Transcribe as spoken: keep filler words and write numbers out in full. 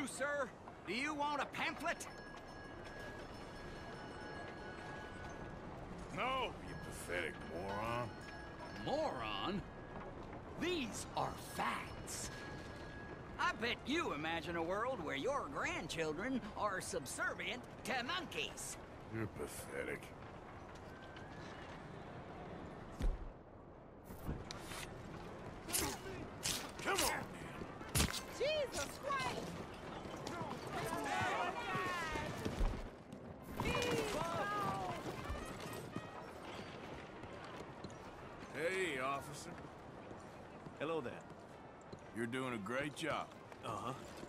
you, sir? Do you want a pamphlet? No, you pathetic moron. Moron? These are facts. I bet you imagine a world where your grandchildren are subservient to monkeys. You're pathetic. Come on, man. Jesus Christ! Hey, officer. Hello there. You're doing a great job. Uh-huh.